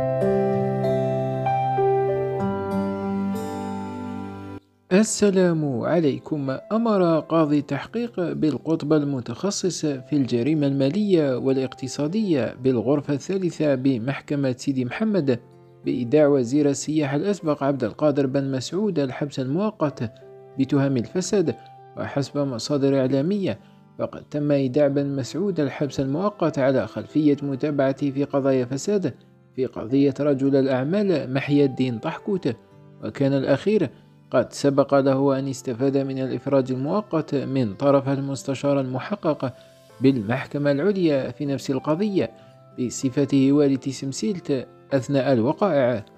السلام عليكم. أمر قاضي التحقيق بالقطب المتخصص في الجريمة المالية والاقتصادية بالغرفة الثالثة بمحكمة سيدي محمد بإيداع وزير السياحة الأسبق عبد القادر بن مسعود الحبس المؤقت بتهم الفساد. وحسب مصادر إعلامية فقد تم إيداع بن مسعود الحبس المؤقت على خلفية متابعته في قضايا فساد في قضية رجل الأعمال محي الدين طحكوت، وكان الأخير قد سبق له أن استفاد من الإفراج المؤقت من طرف المستشار المحقق بالمحكمة العليا في نفس القضية بصفته والي تيسمسيلت أثناء الوقائع.